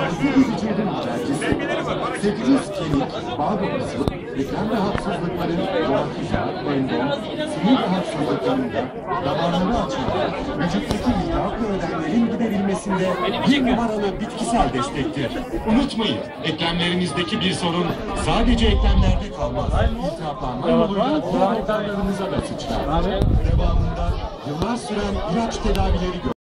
Bu bir vücudun içerisi. 800 kemik, bağ dokusu, eklem rahatsızlıkların romatizma, tendon, sinir rahatsızlıklarında damarları açmak, vücuttaki iltihap ve ödemlerin giderilmesinde bir numaralı bitkisel destektir. Unutmayın, eklemlerinizdeki bir sorun sadece eklemlerde kalmaz. İltihaplanma yoluyla diğer organlarınıza da sıçrar. Devamında yıllar süren ilaç tedavileri